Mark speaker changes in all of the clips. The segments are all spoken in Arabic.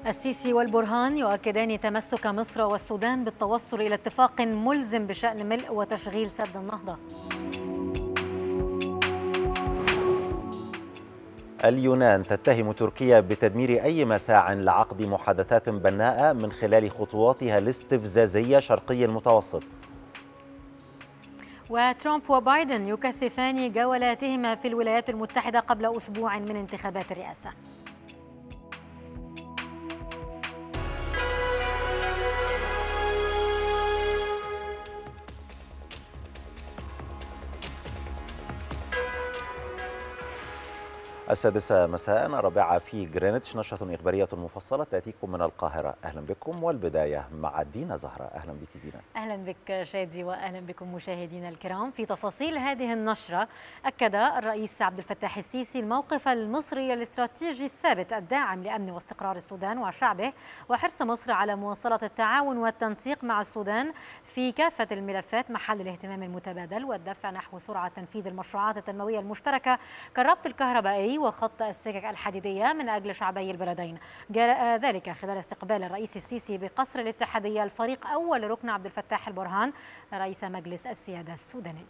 Speaker 1: السيسي والبرهان يؤكدان تمسك مصر والسودان بالتوصل إلى اتفاق ملزم بشأن ملء وتشغيل سد النهضة.
Speaker 2: اليونان تتهم تركيا بتدمير أي مساع لعقد محادثات بناءة من خلال خطواتها الاستفزازية شرقي المتوسط.
Speaker 1: وترامب وبايدن يكثفان جولاتهما في الولايات المتحدة قبل أسبوع من انتخابات الرئاسة.
Speaker 2: السادسة مساء، رابعة في جرينتش، نشرة إخبارية مفصلة تأتيكم من القاهرة. أهلا بكم، والبداية مع دينا زهرة. أهلا بك دينا.
Speaker 1: أهلا بك شادي، وأهلا بكم مشاهدينا الكرام. في تفاصيل هذه النشرة، أكد الرئيس عبد الفتاح السيسي الموقف المصري الاستراتيجي الثابت الداعم لأمن واستقرار السودان وشعبه، وحرص مصر على مواصلة التعاون والتنسيق مع السودان في كافة الملفات محل الاهتمام المتبادل، والدفع نحو سرعة تنفيذ المشروعات التنموية المشتركة كالربط الكهربائي وخط السكك الحديدية من أجل شعبي البلدين. جاء ذلك خلال استقبال الرئيس السيسي بقصر الاتحادية الفريق أول ركن عبد الفتاح البرهان رئيس مجلس السيادة السوداني.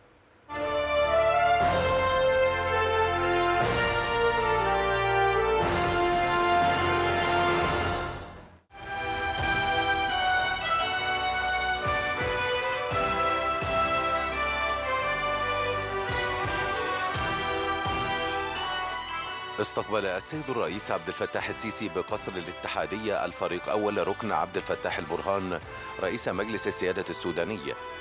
Speaker 3: استقبل السيد الرئيس عبد الفتاح السيسي بقصر الاتحادية الفريق أول ركن عبد الفتاح البرهان رئيس مجلس السيادة السوداني،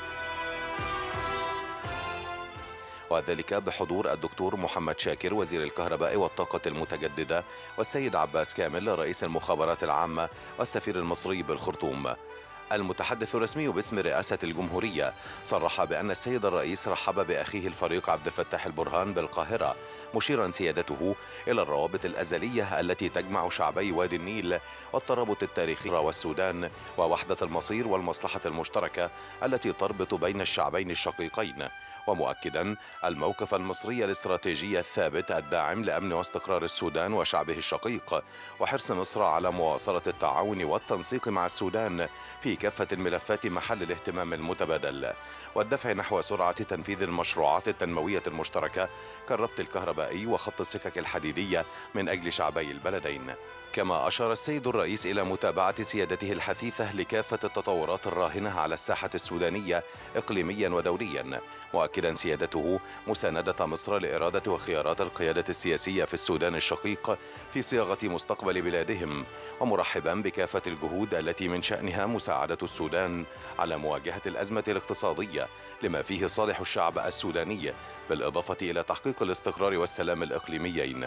Speaker 3: وذلك بحضور الدكتور محمد شاكر وزير الكهرباء والطاقة المتجددة، والسيد عباس كامل رئيس المخابرات العامة، والسفير المصري بالخرطوم. المتحدث الرسمي باسم رئاسة الجمهورية صرح بأن السيد الرئيس رحب بأخيه الفريق عبد الفتاح البرهان بالقاهرة، مشيرا سيادته إلى الروابط الأزلية التي تجمع شعبي وادي النيل والترابط التاريخي والسودان، ووحدة المصير والمصلحة المشتركة التي تربط بين الشعبين الشقيقين، ومؤكدا الموقف المصري الاستراتيجي الثابت الداعم لأمن واستقرار السودان وشعبه الشقيق، وحرص مصر على مواصلة التعاون والتنسيق مع السودان في كافة الملفات محل الاهتمام المتبادل، والدفع نحو سرعة تنفيذ المشروعات التنموية المشتركة كالربط الكهربائي وخط السكك الحديدية من أجل شعبي البلدين. كما أشار السيد الرئيس إلى متابعة سيادته الحثيثة لكافة التطورات الراهنة على الساحة السودانية إقليميا ودوليا، مؤكدا سيادته مساندة مصر لإرادة وخيارات القيادة السياسية في السودان الشقيق في صياغة مستقبل بلادهم، ومرحبا بكافة الجهود التي من شأنها مساعدة السودان على مواجهة الأزمة الاقتصادية لما فيه صالح الشعب السوداني، بالإضافة إلى تحقيق الاستقرار والسلام الإقليميين.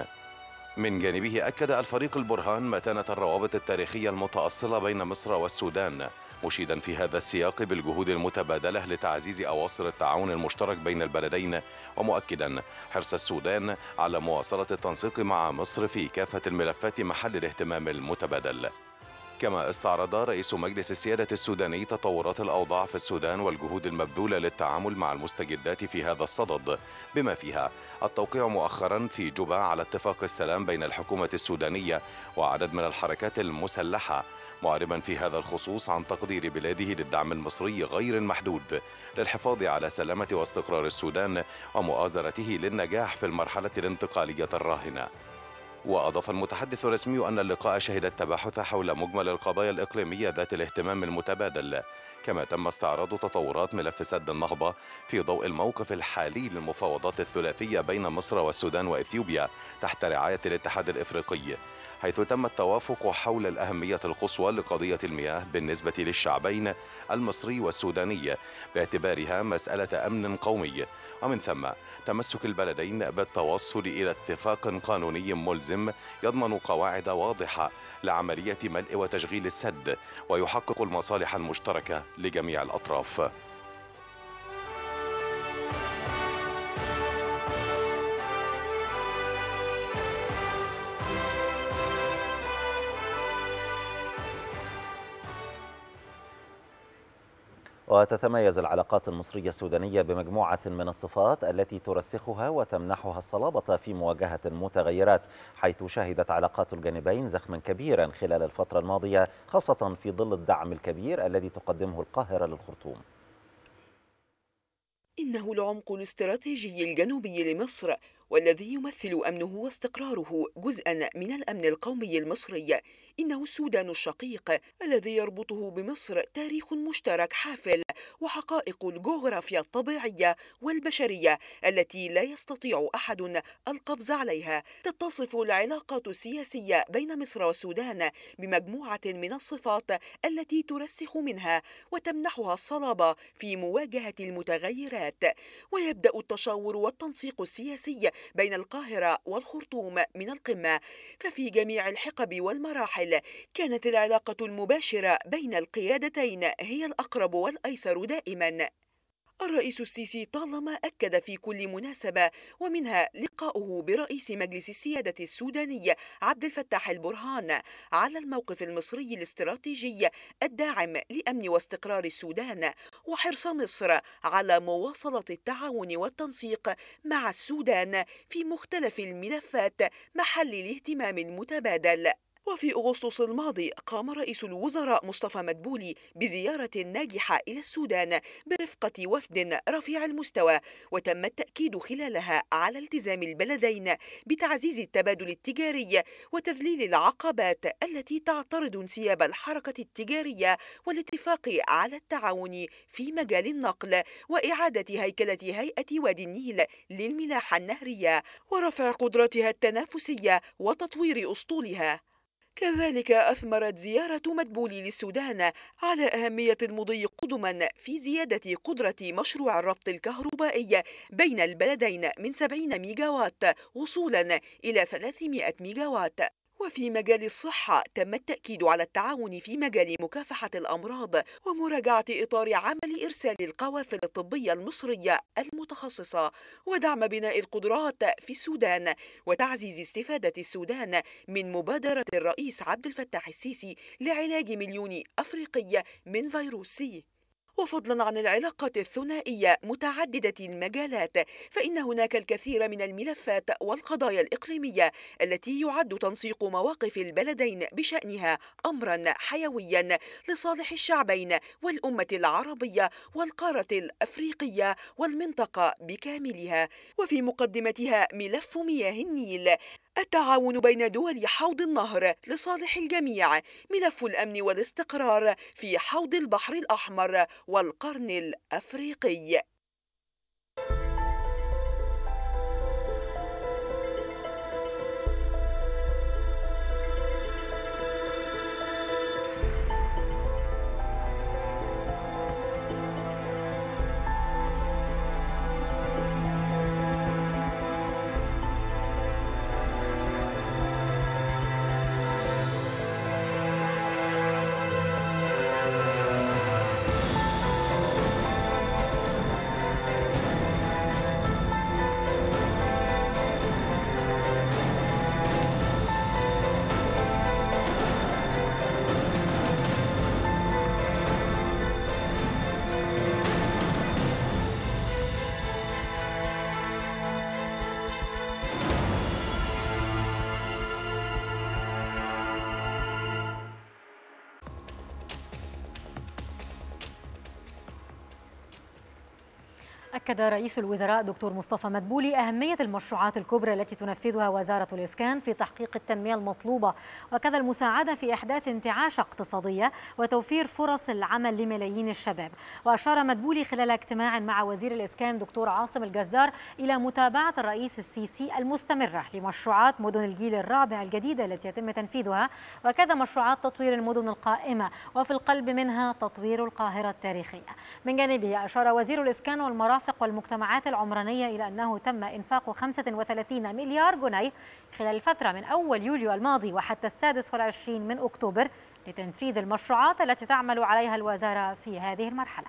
Speaker 3: من جانبه أكد الفريق البرهان متانة الروابط التاريخية المتأصلة بين مصر والسودان، مشيدا في هذا السياق بالجهود المتبادلة لتعزيز أواصر التعاون المشترك بين البلدين، ومؤكدا حرص السودان على مواصلة التنسيق مع مصر في كافة الملفات محل الاهتمام المتبادل. كما استعرض رئيس مجلس السيادة السوداني تطورات الأوضاع في السودان والجهود المبذولة للتعامل مع المستجدات في هذا الصدد، بما فيها التوقيع مؤخرا في جوبا على اتفاق السلام بين الحكومة السودانية وعدد من الحركات المسلحة، معربا في هذا الخصوص عن تقدير بلاده للدعم المصري غير المحدود للحفاظ على سلامة واستقرار السودان ومؤازرته للنجاح في المرحلة الانتقالية الراهنة. وأضاف المتحدث الرسمي أن اللقاء شهد التباحث حول مجمل القضايا الإقليمية ذات الاهتمام المتبادل، كما تم استعراض تطورات ملف سد النهضة في ضوء الموقف الحالي للمفاوضات الثلاثية بين مصر والسودان وإثيوبيا تحت رعاية الاتحاد الإفريقي، حيث تم التوافق حول الأهمية القصوى لقضية المياه بالنسبة للشعبين المصري والسوداني باعتبارها مسألة أمن قومي، ومن ثم تمسك البلدين بالتوصل إلى اتفاق قانوني ملزم يضمن قواعد واضحة لعملية ملء وتشغيل السد ويحقق المصالح المشتركة لجميع الأطراف.
Speaker 2: وتتميز العلاقات المصرية السودانية بمجموعة من الصفات التي ترسخها وتمنحها الصلابة في مواجهة المتغيرات، حيث شهدت علاقات الجانبين زخما كبيرا خلال الفترة الماضية، خاصة في ظل الدعم الكبير الذي تقدمه القاهرة للخرطوم.
Speaker 4: إنه العمق الاستراتيجي الجنوبي لمصر، والذي يمثل أمنه واستقراره جزءا من الأمن القومي المصري. إنه السودان الشقيق الذي يربطه بمصر تاريخ مشترك حافل وحقائق الجغرافيا الطبيعية والبشرية التي لا يستطيع أحد القفز عليها. تتصف العلاقات السياسية بين مصر والسودان بمجموعة من الصفات التي ترسخ منها وتمنحها الصلابة في مواجهة المتغيرات. ويبدأ التشاور والتنسيق السياسي بين القاهرة والخرطوم من القمة، ففي جميع الحقب والمراحل كانت العلاقة المباشرة بين القيادتين هي الأقرب والأيسر دائما. الرئيس السيسي طالما أكد في كل مناسبة، ومنها لقاؤه برئيس مجلس السيادة السوداني عبد الفتاح البرهان، على الموقف المصري الاستراتيجي الداعم لأمن واستقرار السودان، وحرص مصر على مواصلة التعاون والتنسيق مع السودان في مختلف الملفات محل الاهتمام المتبادل. وفي أغسطس الماضي قام رئيس الوزراء مصطفى مدبولي بزيارة ناجحة إلى السودان برفقة وفد رفيع المستوى، وتم التأكيد خلالها على التزام البلدين بتعزيز التبادل التجاري وتذليل العقبات التي تعترض انسياب الحركة التجارية، والاتفاق على التعاون في مجال النقل وإعادة هيكلة هيئة وادي النيل للملاحة النهرية ورفع قدرتها التنافسية وتطوير أسطولها. كذلك أثمرت زيارة مدبولي للسودان على أهمية المضي قدما في زيادة قدرة مشروع الربط الكهربائي بين البلدين من 70 ميجاوات وصولا إلى 300 ميجاوات. وفي مجال الصحة تم التأكيد على التعاون في مجال مكافحة الأمراض ومراجعة إطار عمل إرسال القوافل الطبية المصرية المتخصصة، ودعم بناء القدرات في السودان، وتعزيز استفادة السودان من مبادرة الرئيس عبد الفتاح السيسي لعلاج مليون أفريقي من فيروس سي. وفضلا عن العلاقات الثنائية متعددة المجالات، فإن هناك الكثير من الملفات والقضايا الإقليمية التي يعد تنسيق مواقف البلدين بشأنها أمرا حيويا لصالح الشعبين والأمة العربية والقارة الأفريقية والمنطقة بكاملها. وفي مقدمتها ملف مياه النيل، التعاون بين دول حوض النهر لصالح الجميع، ملف الأمن والاستقرار في حوض البحر الأحمر والقرن الأفريقي.
Speaker 1: أكد رئيس الوزراء دكتور مصطفى مدبولي أهمية المشروعات الكبرى التي تنفذها وزارة الإسكان في تحقيق التنمية المطلوبة، وكذا المساعدة في إحداث انتعاشة اقتصادية وتوفير فرص العمل لملايين الشباب. وأشار مدبولي خلال اجتماع مع وزير الإسكان دكتور عاصم الجزار إلى متابعة الرئيس السيسي المستمرة لمشروعات مدن الجيل الرابع الجديدة التي يتم تنفيذها، وكذا مشروعات تطوير المدن القائمة، وفي القلب منها تطوير القاهرة التاريخية. من جانبه أشار وزير الإسكان والمرافق والمجتمعات العمرانية إلى أنه تم إنفاق 35 مليار جنيه خلال الفترة من أول يوليو الماضي وحتى 26 من أكتوبر لتنفيذ المشروعات التي تعمل عليها الوزارة في هذه المرحلة.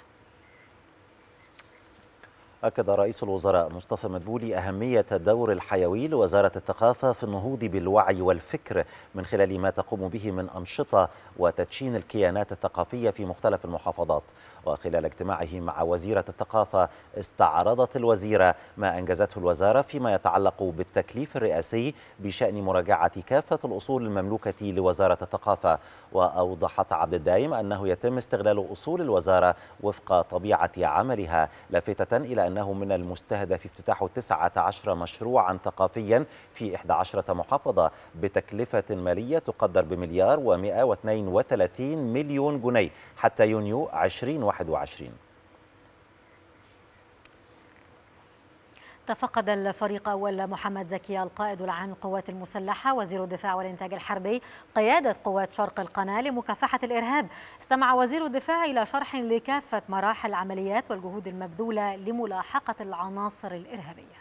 Speaker 2: أكد رئيس الوزراء مصطفى مدبولي أهمية الدور الحيوي لوزارة الثقافة في النهوض بالوعي والفكر من خلال ما تقوم به من أنشطة وتدشين الكيانات الثقافية في مختلف المحافظات. وخلال اجتماعه مع وزيرة الثقافة استعرضت الوزيرة ما أنجزته الوزارة فيما يتعلق بالتكليف الرئاسي بشأن مراجعة كافة الأصول المملوكة لوزارة الثقافة. وأوضحت عبد الدايم أنه يتم استغلال أصول الوزارة وفق طبيعة عملها، لافتة إلى أنه من المستهدف افتتاح 19 مشروعا ثقافيا في 11 محافظة بتكلفة مالية تقدر بمليار و132 مليون جنيه حتى يونيو 2021.
Speaker 1: تفقد الفريق أول محمد زكي القائد العام للقوات المسلحة وزير الدفاع والإنتاج الحربي قيادة قوات شرق القناة لمكافحة الإرهاب. استمع وزير الدفاع إلى شرح لكافة مراحل العمليات والجهود المبذولة لملاحقة العناصر الإرهابية.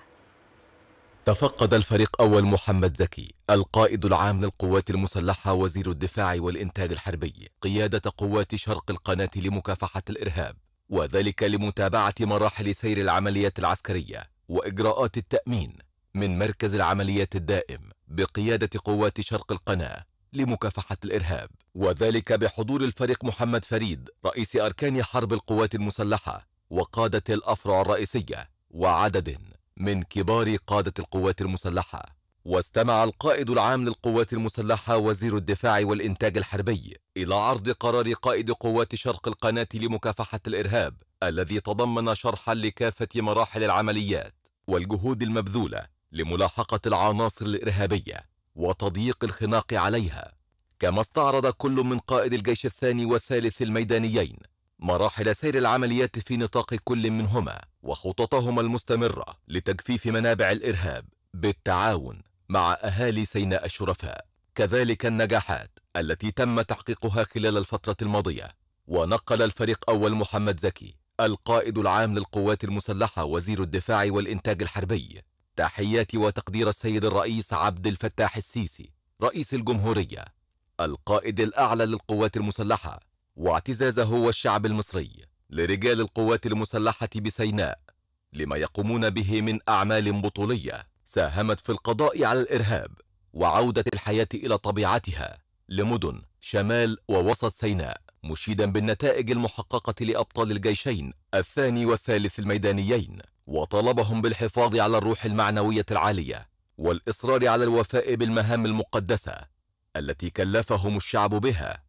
Speaker 5: تفقد الفريق أول محمد زكي القائد العام للقوات المسلحة وزير الدفاع والإنتاج الحربي قيادة قوات شرق القناة لمكافحة الإرهاب، وذلك لمتابعة مراحل سير العمليات العسكرية وإجراءات التأمين من مركز العمليات الدائم بقيادة قوات شرق القناة لمكافحة الإرهاب، وذلك بحضور الفريق محمد فريد رئيس أركان حرب القوات المسلحة وقادة الأفرع الرئيسية وعدد من كبار قادة القوات المسلحة. واستمع القائد العام للقوات المسلحة وزير الدفاع والإنتاج الحربي إلى عرض قرار قائد قوات شرق القناة لمكافحة الإرهاب الذي تضمن شرحا لكافة مراحل العمليات والجهود المبذولة لملاحقة العناصر الإرهابية وتضييق الخناق عليها. كما استعرض كل من قائد الجيش الثاني والثالث الميدانيين مراحل سير العمليات في نطاق كل منهما وخططهما المستمرة لتجفيف منابع الإرهاب بالتعاون مع أهالي سيناء الشرفاء، كذلك النجاحات التي تم تحقيقها خلال الفترة الماضية. ونقل الفريق أول محمد زكي القائد العام للقوات المسلحة وزير الدفاع والإنتاج الحربي تحيات وتقدير السيد الرئيس عبد الفتاح السيسي رئيس الجمهورية القائد الأعلى للقوات المسلحة، واعتزازه والشعب المصري لرجال القوات المسلحة بسيناء لما يقومون به من أعمال بطولية ساهمت في القضاء على الإرهاب وعودة الحياة إلى طبيعتها لمدن شمال ووسط سيناء، مشيدا بالنتائج المحققة لأبطال الجيشين الثاني والثالث الميدانيين، وطالبهم بالحفاظ على الروح المعنوية العالية والإصرار على الوفاء بالمهام المقدسة التي كلفهم الشعب بها،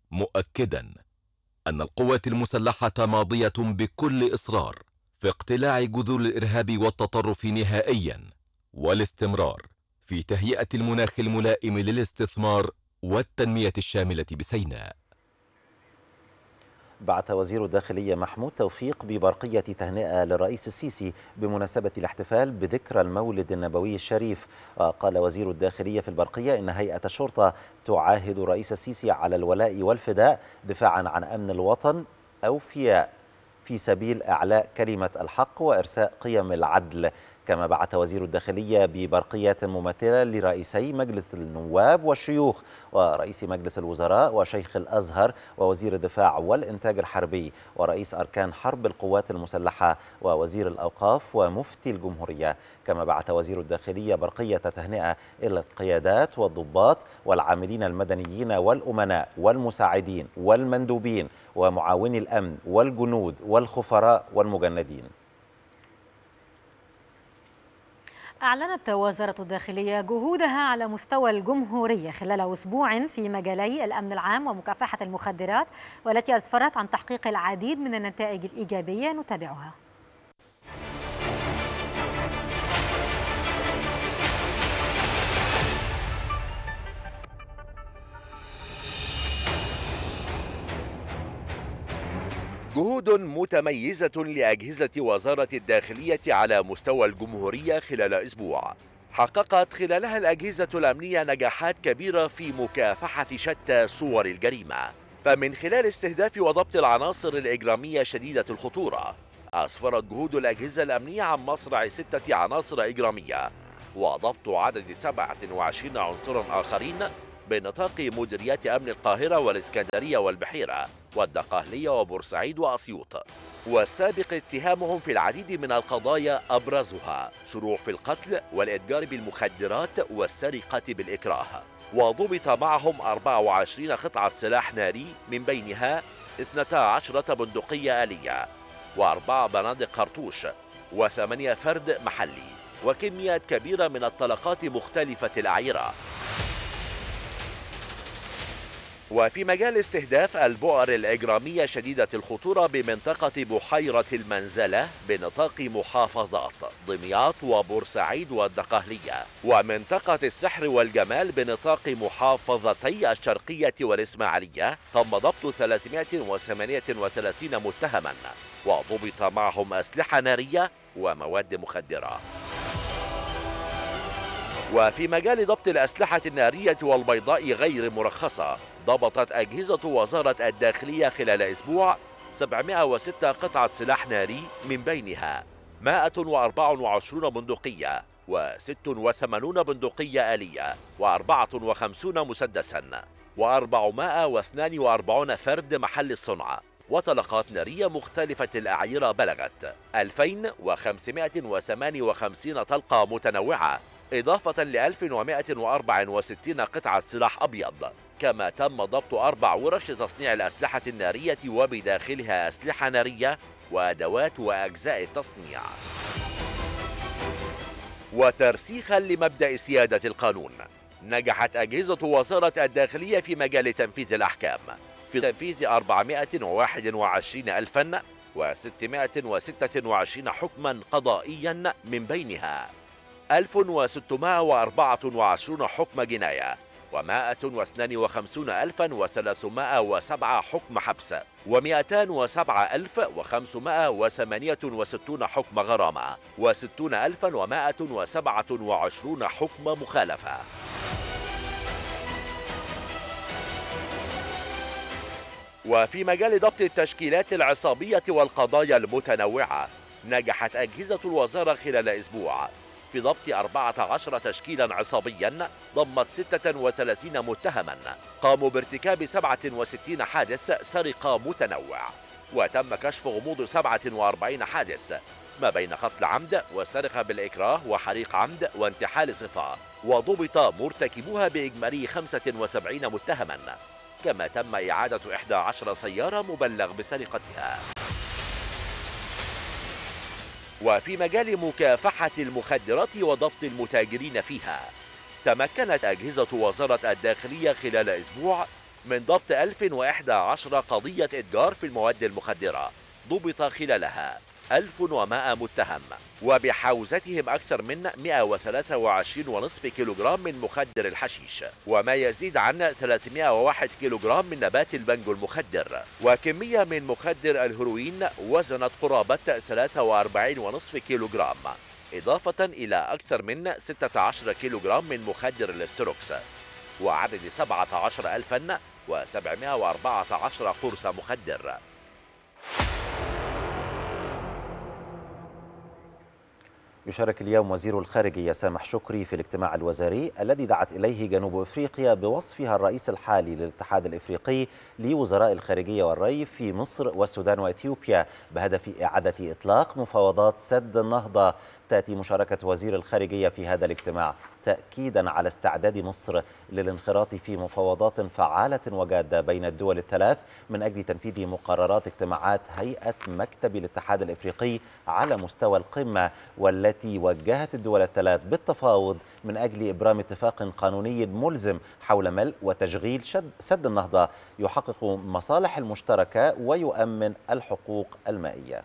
Speaker 5: مؤكدا أن القوات المسلحة ماضية بكل إصرار في اقتلاع جذور الإرهاب والتطرف نهائيا والاستمرار في تهيئة المناخ الملائم للاستثمار والتنمية الشاملة بسيناء.
Speaker 2: بعث وزير الداخلية محمود توفيق ببرقية تهنئة للرئيس السيسي بمناسبة الاحتفال بذكرى المولد النبوي الشريف. قال وزير الداخلية في البرقية إن هيئة الشرطة تعاهد الرئيس السيسي على الولاء والفداء دفاعا عن أمن الوطن أوفياء في سبيل إعلاء كلمة الحق وإرساء قيم العدل. كما بعث وزير الداخلية ببرقيات ممثلة لرئيسي مجلس النواب والشيوخ ورئيس مجلس الوزراء وشيخ الأزهر ووزير الدفاع والإنتاج الحربي ورئيس أركان حرب القوات المسلحة ووزير الأوقاف ومفتي الجمهورية. كما بعث وزير الداخلية برقية تهنئة إلى القيادات والضباط والعاملين المدنيين والأمناء والمساعدين والمندوبين ومعاوني الأمن والجنود والخفراء والمجندين.
Speaker 1: أعلنت وزارة الداخلية جهودها على مستوى الجمهورية خلال أسبوع في مجالي الأمن العام ومكافحة المخدرات، والتي أسفرت عن تحقيق العديد من النتائج الإيجابية نتابعها.
Speaker 6: جهود متميزة لأجهزة وزارة الداخلية على مستوى الجمهورية خلال أسبوع، حققت خلالها الأجهزة الأمنية نجاحات كبيرة في مكافحة شتى صور الجريمة. فمن خلال استهداف وضبط العناصر الإجرامية شديدة الخطورة، أسفرت جهود الأجهزة الأمنية عن مصرع 6 عناصر إجرامية وضبط عدد 27 عنصرا آخرين بنطاق مديريات أمن القاهرة والإسكندرية والبحيرة والدقهلية وبورسعيد وأسيوط، والسابق اتهامهم في العديد من القضايا أبرزها شروع في القتل والإتجار بالمخدرات والسرقة بالإكراه. وضبط معهم 24 قطعة سلاح ناري، من بينها 12 بندقية آلية و4 بنادق خرطوش و8 فرد محلي وكميات كبيرة من الطلقات مختلفة الأعيرة. وفي مجال استهداف البؤر الإجرامية شديدة الخطورة بمنطقة بحيرة المنزلة بنطاق محافظات دمياط وبورسعيد والدقهلية ومنطقة السحر والجمال بنطاق محافظتي الشرقية والإسماعيلية، تم ضبط 338 متهما وضبط معهم أسلحة نارية ومواد مخدرة. وفي مجال ضبط الأسلحة النارية والبيضاء غير مرخصة، ضبطت أجهزة وزارة الداخلية خلال أسبوع 706 قطعة سلاح ناري، من بينها 124 بندقية و86 بندقية آلية و54 مسدسا و442 فرد محل الصنع، وطلقات نارية مختلفة الأعيرة بلغت 2558 طلقة متنوعة، إضافة ل 1164 قطعة سلاح أبيض. كما تم ضبط 4 ورش تصنيع الأسلحة النارية وبداخلها أسلحة نارية وأدوات وأجزاء التصنيع. وترسيخا لمبدأ سيادة القانون، نجحت أجهزة وزارة الداخلية في مجال تنفيذ الأحكام في تنفيذ 421,626 حكما قضائيا، من بينها 1624 حكم جناية و152,307 حكم حبس و207,568 حكم غرامة و60,127 حكم مخالفة. وفي مجال ضبط التشكيلات العصابية والقضايا المتنوعة، نجحت أجهزة الوزارة خلال أسبوع في ضبط 14 تشكيلا عصابيا ضمت 36 متهما قاموا بارتكاب 67 حادث سرقة متنوع، وتم كشف غموض 47 حادث ما بين قتل عمد وسرقة بالإكراه وحريق عمد وانتحال صفة، وضبط مرتكبوها بإجمالي 75 متهما. كما تم إعادة 11 سيارة مبلغ بسرقتها. وفي مجال مكافحة المخدرات وضبط المتاجرين فيها، تمكنت أجهزة وزارة الداخلية خلال أسبوع من ضبط 1011 قضية إتجار في المواد المخدرة، ضبط خلالها 1100 متهم، وبحوزتهم أكثر من 123.5 كيلوغرام من مخدر الحشيش، وما يزيد عن 301 كيلوغرام من نبات البنجو المخدر، وكمية من مخدر الهيروين وزنت قرابة 43.5 كيلوغرام، إضافة إلى أكثر من 16 كيلوغرام من مخدر الاستروكس، وعدد 17,714 قرص مخدر.
Speaker 2: يشارك اليوم وزير الخارجية سامح شكري في الاجتماع الوزاري الذي دعت إليه جنوب أفريقيا بوصفها الرئيس الحالي للاتحاد الإفريقي لوزراء الخارجية والري في مصر والسودان وإثيوبيا بهدف إعادة إطلاق مفاوضات سد النهضة. تأتي مشاركة وزير الخارجية في هذا الاجتماع تأكيدا على استعداد مصر للانخراط في مفاوضات فعالة وجادة بين الدول الثلاث من أجل تنفيذ مقررات اجتماعات هيئة مكتب الاتحاد الإفريقي على مستوى القمة، والتي وجهت الدول الثلاث بالتفاوض من أجل إبرام اتفاق قانوني ملزم حول ملء وتشغيل سد النهضة يحقق مصالح المشتركة ويؤمن الحقوق المائية.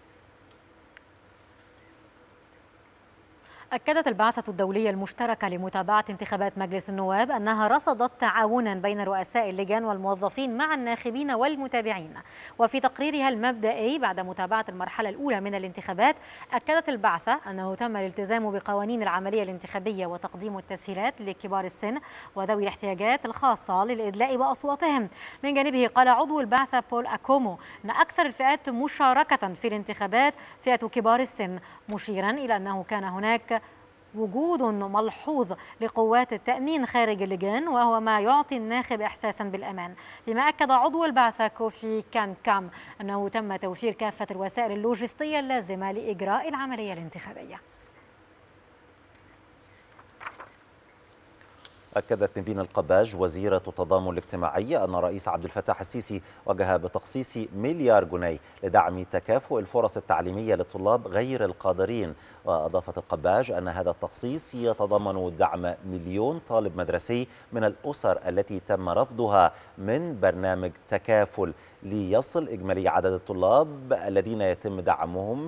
Speaker 1: أكدت البعثة الدولية المشتركة لمتابعة انتخابات مجلس النواب أنها رصدت تعاونا بين رؤساء اللجان والموظفين مع الناخبين والمتابعين. وفي تقريرها المبدئي بعد متابعة المرحلة الأولى من الانتخابات، أكدت البعثة أنه تم الالتزام بقوانين العملية الانتخابية وتقديم التسهيلات لكبار السن وذوي الاحتياجات الخاصة للإدلاء بأصواتهم. من جانبه قال عضو البعثة بول أكومو أن أكثر الفئات مشاركة في الانتخابات فئة كبار السن، مشيرا إلى أنه كان هناك وجود ملحوظ لقوات التأمين خارج اللجان، وهو ما يعطي الناخب إحساسا بالأمان. لما أكد عضو البعثة كوفي كام أنه تم توفير كافة الوسائل اللوجستية اللازمة لإجراء العملية الانتخابية.
Speaker 2: أكدت نيفين القباج وزيرة التضامن الاجتماعي أن الرئيس عبد الفتاح السيسي وجه بتخصيص مليار جنيه لدعم تكافؤ الفرص التعليمية للطلاب غير القادرين. وأضافت القباج أن هذا التخصيص يتضمن دعم مليون طالب مدرسي من الأسر التي تم رفضها من برنامج تكافل، ليصل إجمالي عدد الطلاب الذين يتم دعمهم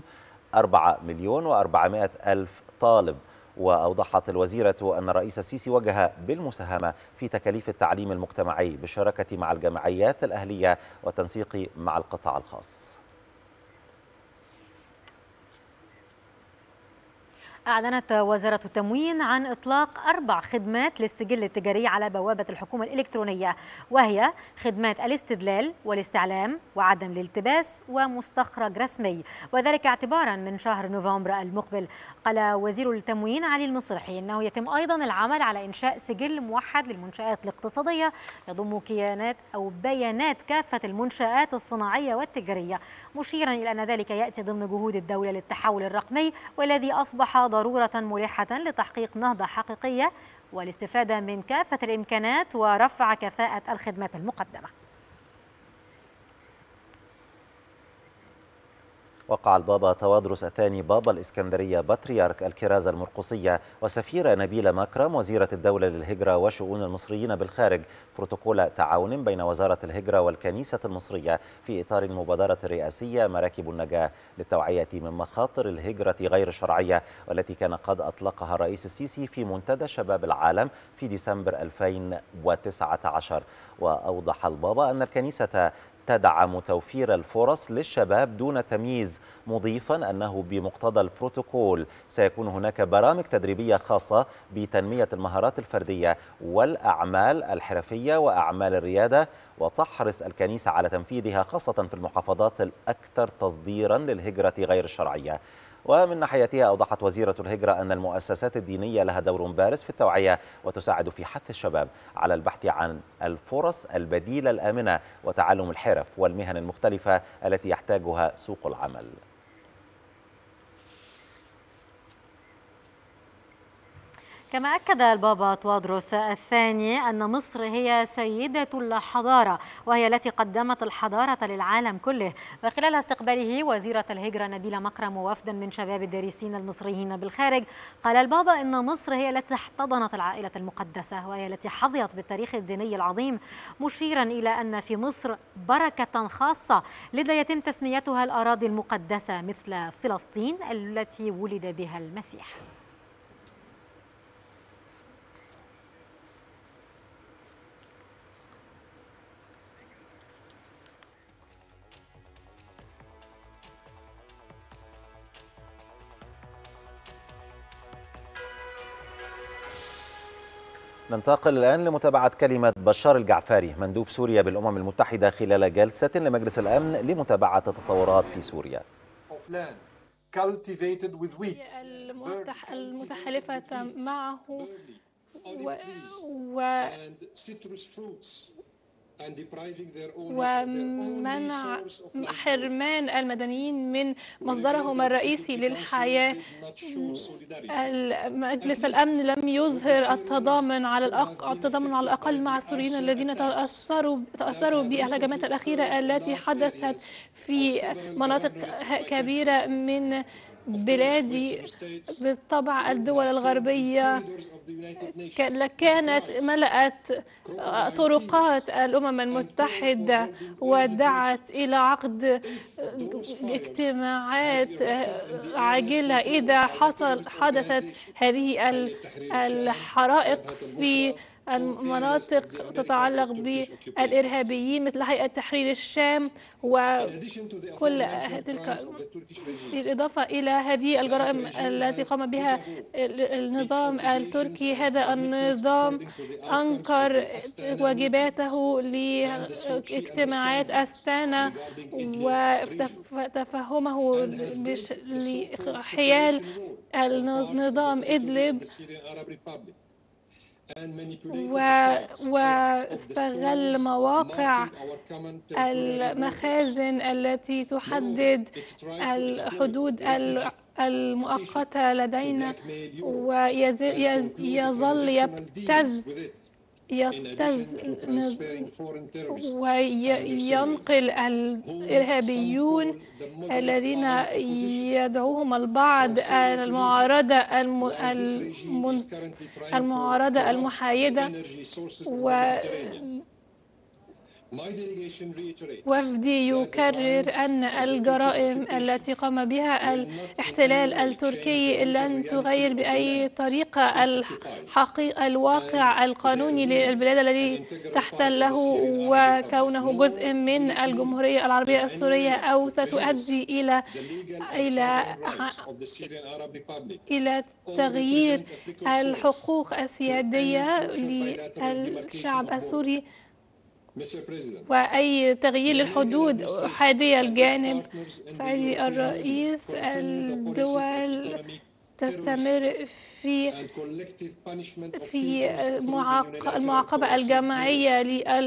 Speaker 2: 4,400,000 طالب. وأوضحت الوزيرة أن الرئيس السيسي وجه بالمساهمة في تكاليف التعليم المجتمعي بالشراكة مع الجمعيات الأهلية والتنسيق مع القطاع الخاص.
Speaker 1: أعلنت وزارة التموين عن إطلاق 4 خدمات للسجل التجاري على بوابة الحكومة الإلكترونية، وهي خدمات الاستدلال والاستعلام وعدم الالتباس ومستخرج رسمي، وذلك اعتبارا من شهر نوفمبر المقبل. قال وزير التموين علي المصرحي أنه يتم أيضا العمل على إنشاء سجل موحد للمنشآت الاقتصادية يضم كيانات أو بيانات كافة المنشآت الصناعية والتجارية، مشيرا إلى أن ذلك يأتي ضمن جهود الدولة للتحول الرقمي، والذي أصبح ضرورة ملحة لتحقيق نهضة حقيقية والاستفادة من كافة الإمكانات ورفع كفاءة الخدمات المقدمة.
Speaker 2: وقع البابا توادرس الثاني بابا الإسكندرية بطريرك الكرازة المرقصية وسفيرة نبيلة مكرم وزيرة الدولة للهجرة وشؤون المصريين بالخارج بروتوكول تعاون بين وزارة الهجرة والكنيسة المصرية في إطار المبادرة الرئاسية مراكب النجاة للتوعية من مخاطر الهجرة غير الشرعية، والتي كان قد أطلقها الرئيس السيسي في منتدى شباب العالم في ديسمبر 2019. وأوضح البابا أن الكنيسة تدعم توفير الفرص للشباب دون تمييز، مضيفا أنه بمقتضى البروتوكول سيكون هناك برامج تدريبية خاصة بتنمية المهارات الفردية والأعمال الحرفية وأعمال الريادة، وتحرص الكنيسة على تنفيذها خاصة في المحافظات الأكثر تصديرا للهجرة غير الشرعية. ومن ناحيتها أوضحت وزيرة الهجرة أن المؤسسات الدينية لها دور بارز في التوعية وتساعد في حث الشباب على البحث عن الفرص البديلة الآمنة وتعلم الحرف والمهن المختلفة التي يحتاجها سوق العمل.
Speaker 1: كما أكد البابا توادرس الثاني أن مصر هي سيدة الحضارة، وهي التي قدمت الحضارة للعالم كله. وخلال استقباله وزيرة الهجرة نبيلة مكرم ووفدا من شباب الدارسين المصريين بالخارج، قال البابا إن مصر هي التي احتضنت العائلة المقدسة، وهي التي حظيت بالتاريخ الديني العظيم، مشيرا إلى أن في مصر بركة خاصة لذا يتم تسميتها الأراضي المقدسة مثل فلسطين التي ولد بها المسيح.
Speaker 2: ننتقل الآن لمتابعة كلمة بشار الجعفاري مندوب سوريا بالأمم المتحدة خلال جلسة لمجلس الأمن لمتابعة التطورات في سوريا.
Speaker 7: المتحالفة معه ومنع حرمان المدنيين من مصدرهم الرئيسي للحياة. مجلس الأمن لم يظهر التضامن على الأقل مع السوريين الذين تأثروا بالهجمات الأخيرة التي حدثت في مناطق كبيرة من بلادي. بالطبع الدول الغربية كانت ملأت طرقات الأمم المتحدة ودعت إلى عقد اجتماعات عاجلة إذا حدثت هذه الحرائق في المناطق تتعلق بالإرهابيين مثل هيئة تحرير الشام وكل تلك. بالإضافة إلى هذه الجرائم التي قام بها النظام التركي، هذا النظام أنكر واجباته لاجتماعات أستانا وتفهمه حيال النظام إدلب، واستغل مواقع المخازن التي تحدد الحدود المؤقتة لدينا، ويظل يبتز وينقل الإرهابيون الذين يدعوهم البعض المعارضة المحايدة. وفدي يكرر أن الجرائم التي قام بها الاحتلال التركي لن تغير بأي طريقة الواقع القانوني للبلاد الذي تحتله وكونه جزء من الجمهورية العربية السورية، أو ستؤدي إلى تغيير الحقوق السيادية للشعب السوري وأي تغيير للحدود حادية الجانب. سيدي الرئيس، الدول تستمر في المعاقبة الجماعية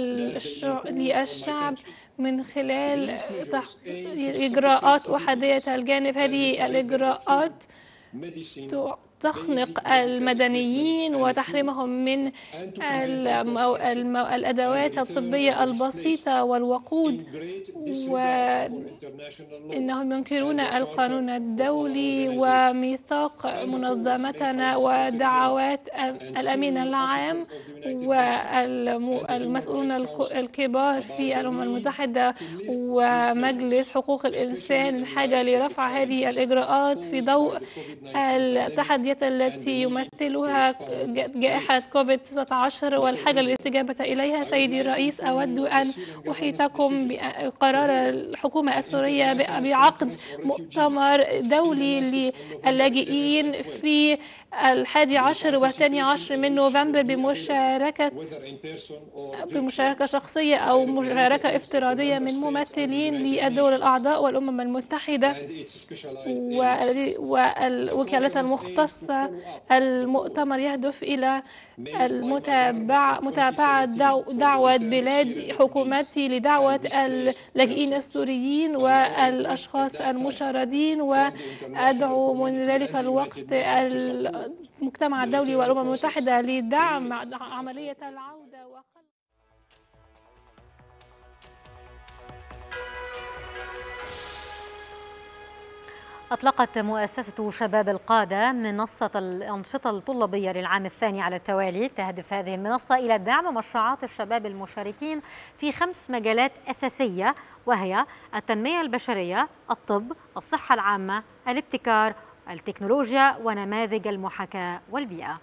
Speaker 7: للشعب من خلال إجراءات أحادية الجانب. هذه الإجراءات تخنق المدنيين وتحرمهم من الأدوات الطبية البسيطة والوقود، وإنهم ينكرون القانون الدولي وميثاق منظمتنا ودعوات الأمين العام والمسؤولون الكبار في الأمم المتحدة ومجلس حقوق الإنسان الحاجة لرفع هذه الإجراءات في ضوء التحديات التي يمثلها جائحة كوفيد-19 والحاجة للاستجابة إليها. سيدي الرئيس، أود أن أحيطكم بقرار الحكومة السورية بعقد مؤتمر دولي للاجئين في 11 و12 من نوفمبر بمشاركة شخصية أو مشاركة افتراضية من ممثلين للدول الأعضاء والأمم المتحدة والوكالات المختصة. المؤتمر يهدف إلى متابعة دعوة بلاد حكومتي لدعوة اللاجئين السوريين والأشخاص المشردين، وأدعو من ذلك الوقت المجتمع الدولي والأمم المتحدة لدعم عملية العودة.
Speaker 1: أطلقت مؤسسة شباب القادة منصة الأنشطة الطلابية للعام الثاني على التوالي. تهدف هذه المنصة إلى دعم مشروعات الشباب المشاركين في 5 مجالات أساسية، وهي التنمية البشرية، الطب، الصحة العامة، الابتكار، التكنولوجيا، ونماذج المحاكاة والبيئة.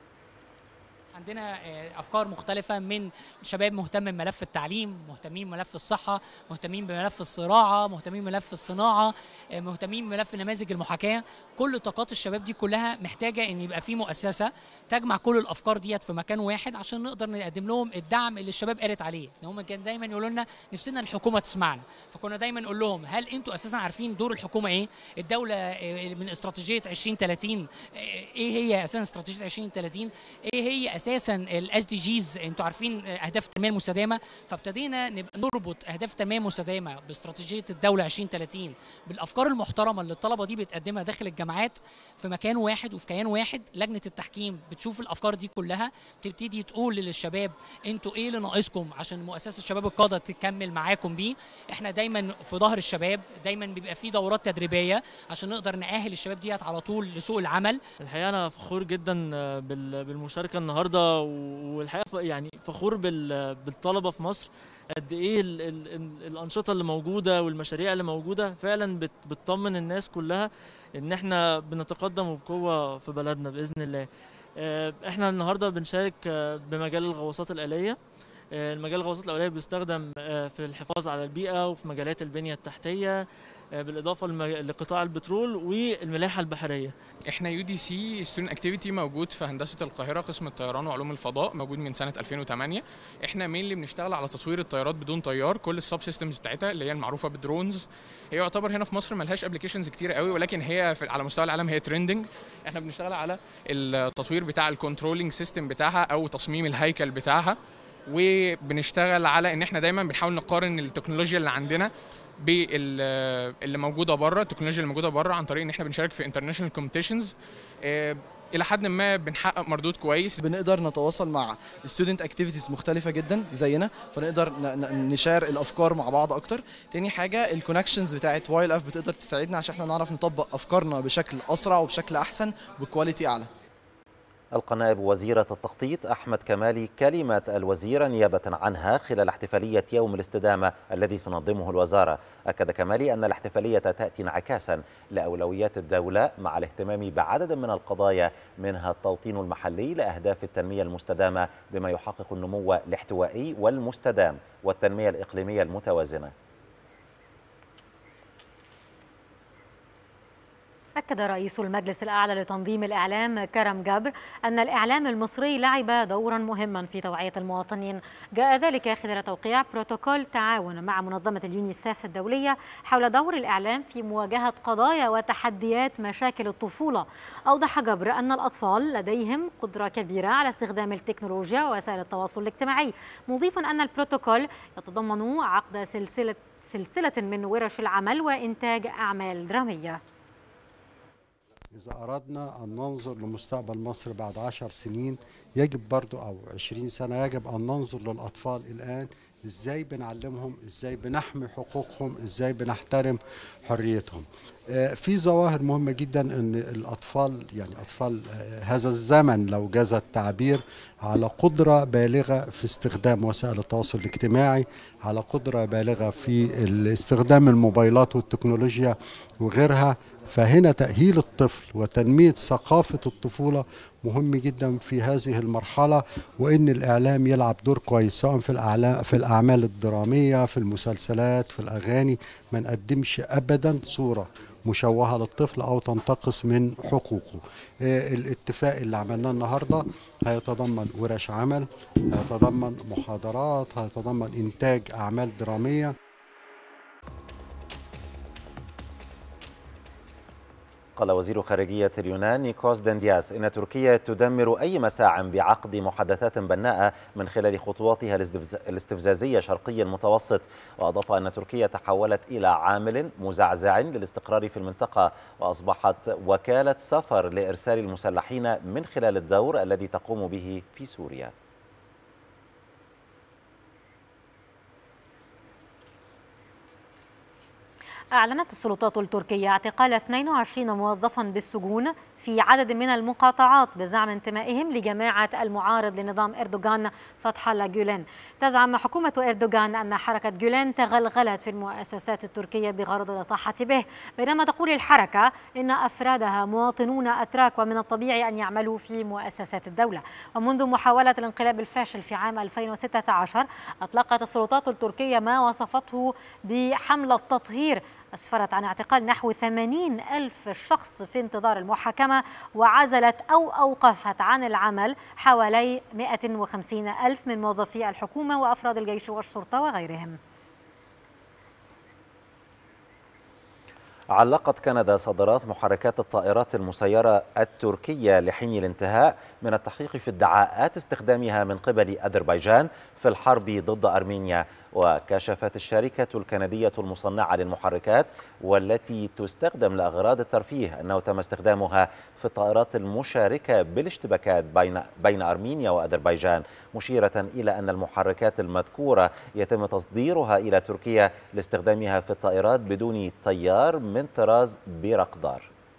Speaker 8: عندنا أفكار مختلفة من شباب مهتم بملف التعليم، مهتمين بملف الصحة، مهتمين بملف الزراعة، مهتمين بملف الصناعة، مهتمين بملف نماذج المحاكاة. كل طاقات الشباب دي كلها محتاجة إن يبقى في مؤسسة تجمع كل الأفكار ديت في مكان واحد عشان نقدر نقدم لهم الدعم اللي الشباب قالت عليه. إن هم كان دايما يقولوا لنا نفسنا الحكومة تسمعنا، فكنا دايما نقول لهم هل أنتوا أساسا عارفين دور الحكومة إيه؟ الدولة من استراتيجية 2030 إيه هي أساسا استراتيجية 2030؟ إيه هي اساسا الاس دي جيز؟ انتوا عارفين اهداف التنميه المستدامه، فابتدينا نبقى نربط اهداف التنميه المستدامه باستراتيجيه الدوله 2030 بالافكار المحترمه اللي الطلبه دي بتقدمها داخل الجامعات في مكان واحد وفي كيان واحد. لجنه التحكيم بتشوف الافكار دي كلها، تبتدي تقول للشباب انتوا ايه اللي ناقصكم عشان مؤسسه شباب القاده تكمل معاكم بيه. احنا دايما في ظهر الشباب، دايما بيبقى في دورات تدريبيه عشان نقدر نأهل الشباب ديت على طول لسوق العمل.
Speaker 9: الحقيقه انا فخور جدا بالمشاركه النهارده، والحقيقه يعني فخور بالطلبه في مصر قد ايه الانشطه اللي موجوده والمشاريع اللي موجوده فعلا بتطمن الناس كلها ان احنا بنتقدم بقوه في بلدنا باذن الله. احنا النهارده بنشارك بمجال الغواصات الآلية. المجال الغواصات الآلية بيستخدم في الحفاظ على البيئة وفي مجالات البنية التحتية، بالإضافة لقطاع البترول والملاحة البحرية.
Speaker 10: احنا UDC ستودنت اكتيفيتي موجود في هندسة القاهرة قسم الطيران وعلوم الفضاء، موجود من سنة 2008. احنا مين بنشتغل على تطوير الطيارات بدون طيار، كل السب سيستمز بتاعتها اللي هي المعروفة بالدرونز. هي يعتبر هنا في مصر ملهاش ابلكيشنز كتير قوي، ولكن هي على مستوى العالم هي ترندنج. احنا بنشتغل على التطوير بتاع الكنترولينج سيستم بتاعها او تصميم الهيكل بتاعها، وبنشتغل على ان احنا دايما بنحاول نقارن التكنولوجيا اللي عندنا باللي موجوده بره، التكنولوجيا اللي موجوده بره، عن طريق ان احنا بنشارك في انترناشونال كومبيتيشنز. الى حد ما بنحقق مردود كويس.
Speaker 11: بنقدر نتواصل مع ستودنت اكتيفيتيز مختلفه جدا زينا، فنقدر نشار الافكار مع بعض اكتر. تاني حاجه الكونكشنز بتاعت وايل اف بتقدر تساعدنا عشان احنا نعرف نطبق افكارنا بشكل اسرع وبشكل احسن بكواليتي اعلى.
Speaker 2: ألقى نائب وزيرة التخطيط أحمد كمالي كلمة الوزيرة نيابة عنها خلال احتفالية يوم الاستدامة الذي تنظمه الوزارة. أكد كمالي أن الاحتفالية تأتي انعكاسا لأولويات الدولة مع الاهتمام بعدد من القضايا منها التوطين المحلي لأهداف التنمية المستدامة بما يحقق النمو الاحتوائي والمستدام والتنمية الإقليمية المتوازنة.
Speaker 1: أكد رئيس المجلس الأعلى لتنظيم الإعلام كرم جبر أن الإعلام المصري لعب دورا مهما في توعية المواطنين. جاء ذلك خلال توقيع بروتوكول تعاون مع منظمة اليونيسيف الدولية حول دور الإعلام في مواجهة قضايا وتحديات مشاكل الطفولة. أوضح جبر أن الأطفال لديهم قدرة كبيرة على استخدام التكنولوجيا ووسائل التواصل الاجتماعي، مضيفا أن البروتوكول يتضمن عقد سلسلة من ورش العمل وإنتاج أعمال درامية.
Speaker 12: إذا أردنا أن ننظر لمستقبل مصر بعد 10 سنين يجب برضو أو 20 سنة يجب أن ننظر للأطفال الآن، إزاي بنعلمهم، إزاي بنحمي حقوقهم، إزاي بنحترم حريتهم. في ظواهر مهمة جدا أن الأطفال يعني أطفال هذا الزمن لو جاز التعبير على قدرة بالغة في استخدام وسائل التواصل الاجتماعي، على قدرة بالغة في استخدام الموبايلات والتكنولوجيا وغيرها. فهنا تأهيل الطفل وتنمية ثقافة الطفولة مهم جدا في هذه المرحلة، وإن الإعلام يلعب دور كويس سواء في الأعمال الدرامية، في المسلسلات، في الأغاني. ما نقدمش أبدا صورة مشوهة للطفل أو تنتقص من حقوقه. الاتفاق اللي عملناه النهاردة هيتضمن ورش عمل، هيتضمن محاضرات، هيتضمن إنتاج أعمال درامية.
Speaker 2: قال وزير خارجية اليونان نيكوس دندياس إن تركيا تدمر أي مساع بعقد محادثات بناءة من خلال خطواتها الاستفزازية شرقي المتوسط. وأضاف أن تركيا تحولت إلى عامل مزعزع للاستقرار في المنطقة وأصبحت وكالة سفر لإرسال المسلحين من خلال الدور الذي تقوم به في سوريا.
Speaker 1: أعلنت السلطات التركية اعتقال 22 موظفا بالسجون في عدد من المقاطعات بزعم انتمائهم لجماعة المعارض لنظام إردوغان فتح الله جولان. تزعم حكومة إردوغان أن حركة جولان تغلغلت في المؤسسات التركية بغرض الإطاحة به، بينما تقول الحركة إن أفرادها مواطنون أتراك ومن الطبيعي أن يعملوا في مؤسسات الدولة. ومنذ محاولة الانقلاب الفاشل في عام 2016 أطلقت السلطات التركية ما وصفته بحملة تطهير أسفرت عن اعتقال نحو 80,000 شخص في انتظار المحاكمة، وعزلت أو أوقفت عن العمل حوالي 150,000 من موظفي الحكومة وأفراد الجيش والشرطة وغيرهم.
Speaker 2: علقت كندا صادرات محركات الطائرات المسيرة التركية لحين الانتهاء من التحقيق في ادعاءات استخدامها من قبل أذربيجان في الحرب ضد أرمينيا. وكشفت الشركة الكندية المصنعة للمحركات والتي تستخدم لأغراض الترفيه أنه تم استخدامها في الطائرات المشاركة بالاشتباكات بين أرمينيا وأذربيجان، مشيرة إلى أن المحركات المذكورة يتم تصديرها إلى تركيا لاستخدامها في الطائرات بدون طيار من طراز بيرقدار.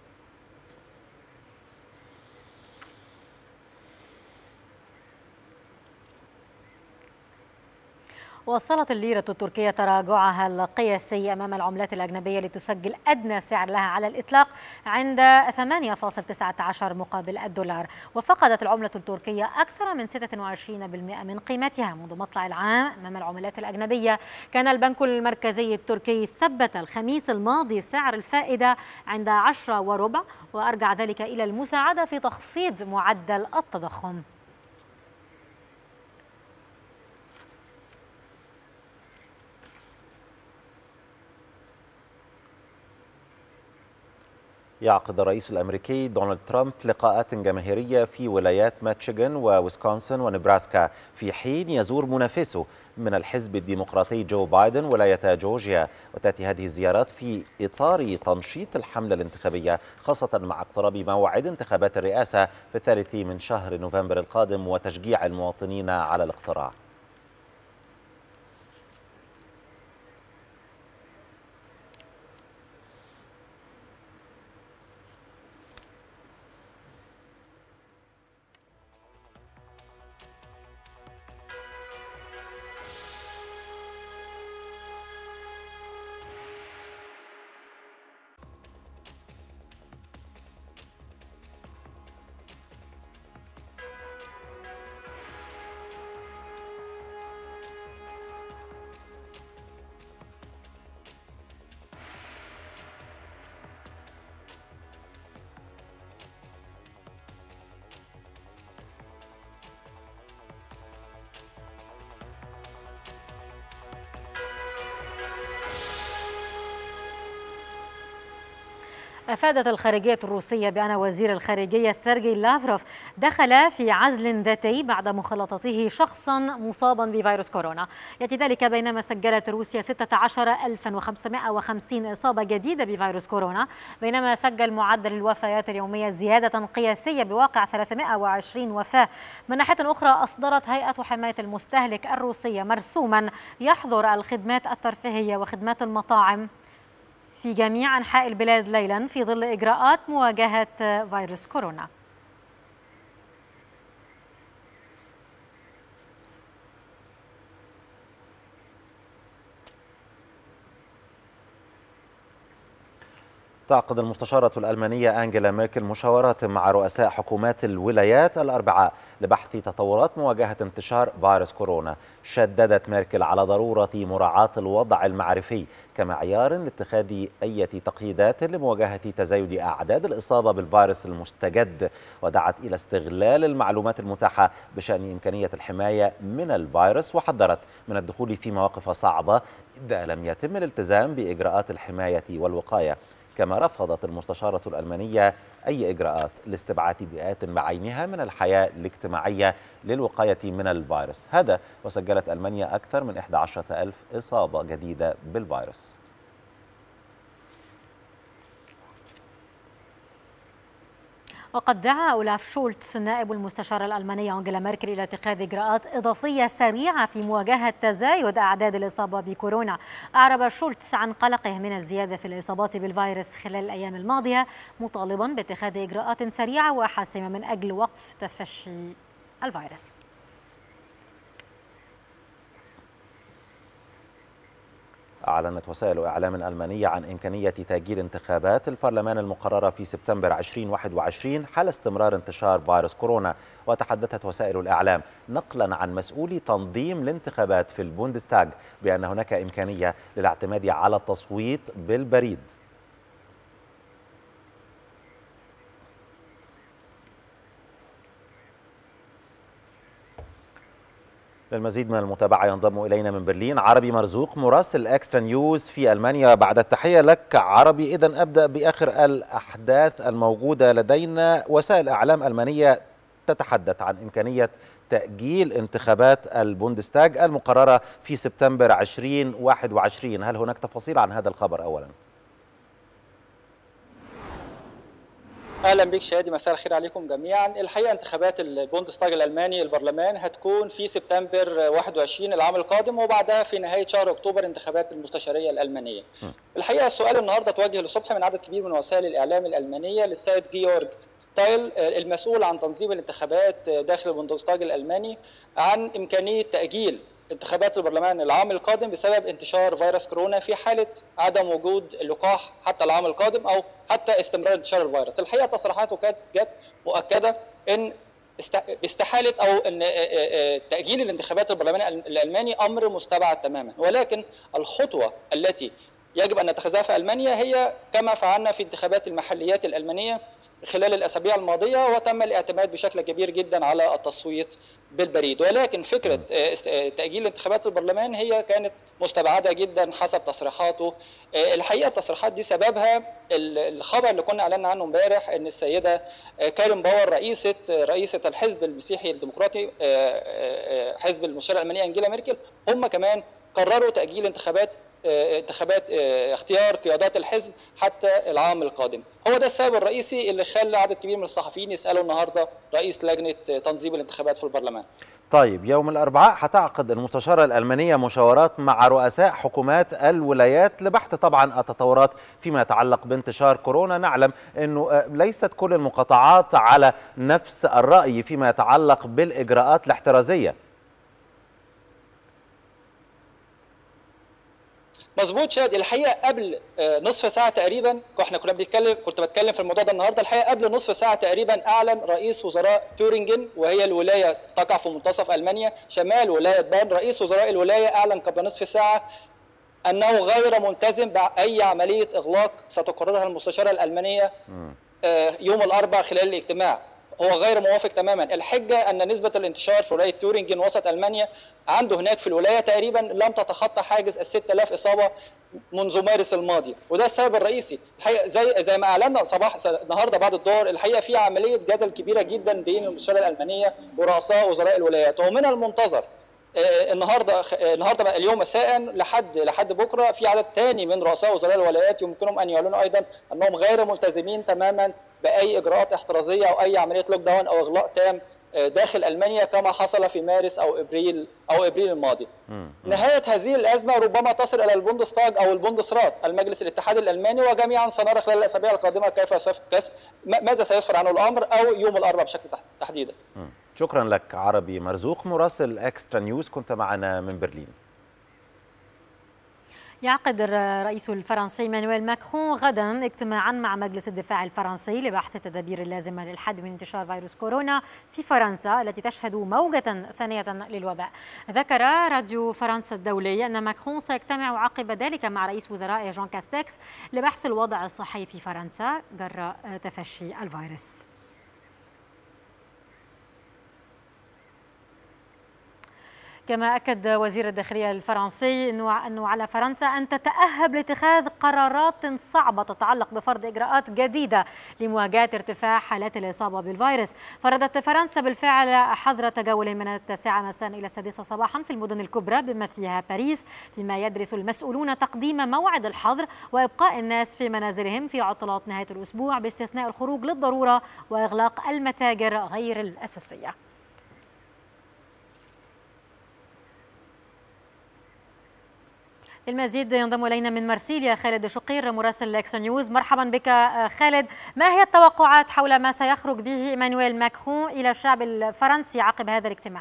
Speaker 1: وصلت الليرة التركية تراجعها القياسي أمام العملات الأجنبية لتسجل أدنى سعر لها على الإطلاق عند 8.19 مقابل الدولار. وفقدت العملة التركية أكثر من 26% من قيمتها منذ مطلع العام أمام العملات الأجنبية. كان البنك المركزي التركي ثبت الخميس الماضي سعر الفائدة عند 10.25، وأرجع ذلك إلى المساعدة في تخفيض معدل التضخم.
Speaker 2: يعقد الرئيس الأمريكي دونالد ترامب لقاءات جماهيرية في ولايات ميشيغان وويسكونسن ونبراسكا، في حين يزور منافسه من الحزب الديمقراطي جو بايدن ولاية جورجيا. وتأتي هذه الزيارات في إطار تنشيط الحملة الانتخابية، خاصة مع اقتراب موعد انتخابات الرئاسة في 3 شهر نوفمبر القادم، وتشجيع المواطنين على الاقتراع.
Speaker 1: أفادت الخارجية الروسية بأن وزير الخارجية سيرجي لافروف دخل في عزل ذاتي بعد مخالطته شخصا مصابا بفيروس كورونا. يأتي ذلك بينما سجلت روسيا 16550 إصابة جديدة بفيروس كورونا، بينما سجل معدل الوفيات اليومية زيادة قياسية بواقع 320 وفاة. من ناحية أخرى، أصدرت هيئة حماية المستهلك الروسية مرسوما يحظر الخدمات الترفيهية وخدمات المطاعم في جميع أنحاء البلاد ليلا في ظل إجراءات مواجهة فيروس كورونا.
Speaker 2: تعقد المستشارة الألمانية أنجيلا ميركل مشاورات مع رؤساء حكومات الولايات الأربعاء لبحث تطورات مواجهة انتشار فيروس كورونا. شددت ميركل على ضرورة مراعاة الوضع المعرفي كمعيار لاتخاذ أي تقييدات لمواجهة تزايد أعداد الإصابة بالفيروس المستجد، ودعت إلى استغلال المعلومات المتاحة بشأن إمكانية الحماية من الفيروس، وحذرت من الدخول في مواقف صعبة إذا لم يتم الالتزام بإجراءات الحماية والوقاية. كما رفضت المستشارة الألمانية أي إجراءات لاستبعاد بيئات بعينها من الحياة الاجتماعية للوقاية من الفيروس هذا. وسجلت ألمانيا أكثر من 11,000 إصابة جديدة بالفيروس.
Speaker 1: وقد دعا أولاف شولتز نائب المستشارة الألمانية أنجيلا ميركل إلى اتخاذ إجراءات إضافية سريعة في مواجهة تزايد أعداد الإصابة بكورونا. أعرب شولتز عن قلقه من الزيادة في الإصابات بالفيروس خلال الأيام الماضية، مطالبا باتخاذ إجراءات سريعة وحاسمة من أجل وقف تفشي الفيروس.
Speaker 2: أعلنت وسائل إعلام ألمانية عن إمكانية تأجيل انتخابات البرلمان المقررة في سبتمبر 2021 حال استمرار انتشار فيروس كورونا. وتحدثت وسائل الإعلام نقلا عن مسؤولي تنظيم الانتخابات في البوندستاغ بأن هناك إمكانية للاعتماد على التصويت بالبريد. للمزيد من المتابعة ينضم إلينا من برلين عربي مرزوق مراسل إكسترا نيوز في ألمانيا. بعد التحية لك عربي، إذن أبدأ بآخر الأحداث الموجودة لدينا. وسائل أعلام ألمانية تتحدث عن إمكانية تأجيل انتخابات البوندستاغ المقررة في سبتمبر 2021. هل هناك تفاصيل عن هذا الخبر أولا؟
Speaker 13: اهلا بك شادي، مساء الخير عليكم جميعا. الحقيقه انتخابات البوندستاغ الالماني البرلمان هتكون في سبتمبر 21 العام القادم، وبعدها في نهايه شهر اكتوبر انتخابات المستشاريه الالمانيه. الحقيقه السؤال النهارده توجه للصبح من عدد كبير من وسائل الاعلام الالمانيه للسيد جيورج تايل المسؤول عن تنظيم الانتخابات داخل البوندستاغ الالماني عن امكانيه تاجيل انتخابات البرلمان العام القادم بسبب انتشار فيروس كورونا في حالة عدم وجود اللقاح حتى العام القادم أو حتى استمرار انتشار الفيروس. الحقيقة تصريحاته كانت جت مؤكدة إن باستحالة أو إن تأجيل الانتخابات البرلمان الألماني أمر مستبعد تماما، ولكن الخطوة التي يجب أن نتخذها في ألمانيا هي كما فعلنا في انتخابات المحليات الألمانية خلال الأسابيع الماضية، وتم الاعتماد بشكل كبير جدا على التصويت بالبريد. ولكن فكرة تأجيل انتخابات البرلمان هي كانت مستبعدة جدا حسب تصريحاته. الحقيقة التصريحات دي سببها الخبر اللي كنا أعلنا عنه امبارح أن السيدة كارين باور رئيسة الحزب المسيحي الديمقراطي حزب المستشارة الألمانية أنجيلا ميركل هم كمان قرروا تأجيل انتخابات اختيار قيادات الحزب حتى العام القادم. هو ده السبب الرئيسي اللي خلى عدد كبير من الصحفيين يسألوا النهارده رئيس لجنة تنظيم الانتخابات في البرلمان.
Speaker 2: طيب، يوم الأربعاء هتعقد المستشارة الألمانية مشاورات مع رؤساء حكومات الولايات لبحث طبعا التطورات فيما يتعلق بانتشار كورونا. نعلم أنه ليست كل المقاطعات على نفس الرأي فيما يتعلق بالإجراءات الاحترازية.
Speaker 13: مظبوط شاد. الحقيقه قبل نصف ساعه تقريبا كنت بتكلم في الموضوع ده النهارده. الحقيقه قبل نصف ساعه تقريبا اعلن رئيس وزراء تورينجن، وهي الولايه تقع في منتصف المانيا شمال ولايه بان، رئيس وزراء الولايه اعلن قبل نصف ساعه انه غير ملتزم باي عمليه اغلاق ستقررها المستشاره الالمانيه يوم الاربعاء خلال الاجتماع. هو غير موافق تماما. الحجه ان نسبه الانتشار في ولايه تورينجن وسط المانيا عنده هناك في الولايه تقريبا لم تتخطى حاجز ال 6000 اصابه منذ مارس الماضي، وده السبب الرئيسي. الحقيقه زي ما اعلنا النهارده بعد الظهر، الحقيقه في عمليه جدل كبيره جدا بين المستشاره الالمانيه ورؤساء وزراء الولايات، ومن المنتظر النهارده اليوم مساء لحد بكره في عدد ثاني من رؤساء وزراء الولايات يمكنهم ان يعلنوا ايضا انهم غير ملتزمين تماما باي اجراءات احترازيه او اي عمليه لوك داون او اغلاق تام داخل المانيا كما حصل في مارس او ابريل الماضي. نهايه هذه الازمه ربما تصل الى البوندستاغ او البوندسرات، المجلس الاتحادي الالماني، وجميعا سنرى خلال الاسابيع القادمه ماذا سيسفر عنه الامر او يوم الاربعاء بشكل تحديدا.
Speaker 2: شكرا لك عربي مرزوق مراسل اكسترا نيوز، كنت معنا من برلين.
Speaker 1: يعقد الرئيس الفرنسي ايمانويل ماكرون غدا اجتماعا مع مجلس الدفاع الفرنسي لبحث التدابير اللازمه للحد من انتشار فيروس كورونا في فرنسا التي تشهد موجة ثانية للوباء. ذكر راديو فرنسا الدولي أن ماكرون سيجتمع عقب ذلك مع رئيس وزراء جان كاستكس لبحث الوضع الصحي في فرنسا جراء تفشي الفيروس. كما أكد وزير الداخلية الفرنسي أنه على فرنسا أن تتأهب لاتخاذ قرارات صعبة تتعلق بفرض إجراءات جديدة لمواجهة ارتفاع حالات الإصابة بالفيروس. فرضت فرنسا بالفعل حظر تجول من 9 مساء إلى 6 صباحا في المدن الكبرى بما فيها باريس، فيما يدرس المسؤولون تقديم موعد الحظر وإبقاء الناس في منازلهم في عطلات نهاية الأسبوع باستثناء الخروج للضرورة وإغلاق المتاجر غير الأساسية. المزيد ينضم إلينا من مرسيليا خالد شقير مراسل اكسترا نيوز. مرحبا بك خالد، ما هي التوقعات حول ما سيخرج به ايمانويل ماكرون إلى الشعب الفرنسي عقب هذا الاجتماع؟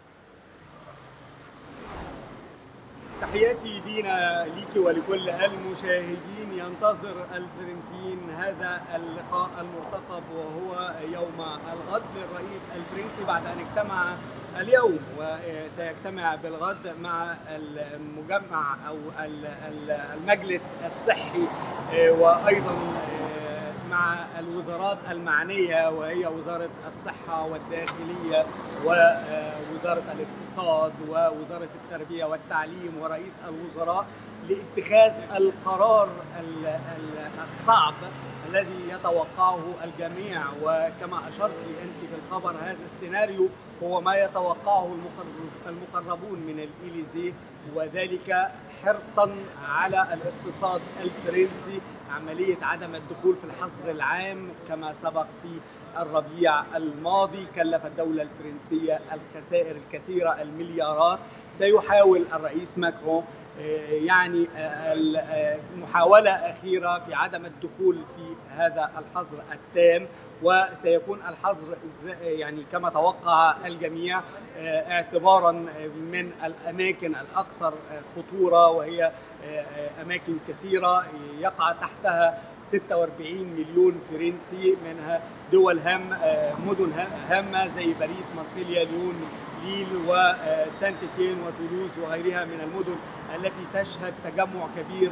Speaker 14: تحياتي دينا ليك ولكل المشاهدين. ينتظر الفرنسيين هذا اللقاء المرتقب وهو يوم الغد للرئيس الفرنسي بعد أن اجتمع اليوم وسيجتمع بالغد مع المجمع أو المجلس الصحي وأيضا مع الوزارات المعنية وهي وزارة الصحة والداخلية ووزارة الاقتصاد ووزارة التربية والتعليم ورئيس الوزراء لاتخاذ القرار الصعب الذي يتوقعه الجميع. وكما أشرت لي أنت في الخبر، هذا السيناريو هو ما يتوقعه المقربون من الإليزي، وذلك حرصا على الاقتصاد الفرنسي، عملية عدم الدخول في الحظر العام كما سبق في الربيع الماضي كلف الدولة الفرنسية الخسائر الكثيرة المليارات. سيحاول الرئيس ماكرون يعني محاولة أخيرة في عدم الدخول في هذا الحظر التام، وسيكون الحظر يعني كما توقع الجميع اعتبارا من الأماكن الأكثر خطورة، وهي أماكن كثيرة يقع تحتها 46 مليون فرنسي، منها دول مدن هامة زي باريس، مارسيليا، ليون، ليل وسانت إتيين وتولوز وغيرها من المدن التي تشهد تجمع كبير